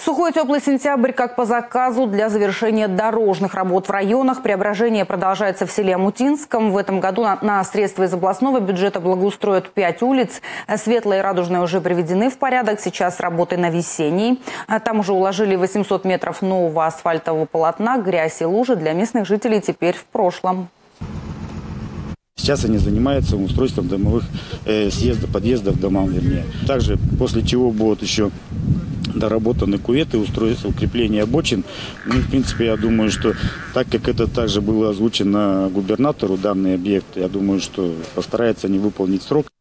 Сухой теплый сентябрь как по заказу для завершения дорожных работ в районах. Преображение продолжается в селе Амутинском. В этом году на средства из областного бюджета благоустроят 5 улиц. Светлая и Радужная уже приведены в порядок. Сейчас работы на Весенней. Там уже уложили 800 метров нового асфальтового полотна. Грязь и лужи для местных жителей теперь в прошлом. Сейчас они занимаются устройством домовых съездов, подъездов к домам, вернее. Также после чего будут еще доработаны кюветы, устройство укрепления обочин. Ну, в принципе, я думаю, что так как это также было озвучено губернатору, данный объект, я думаю, что постарается они выполнить срок.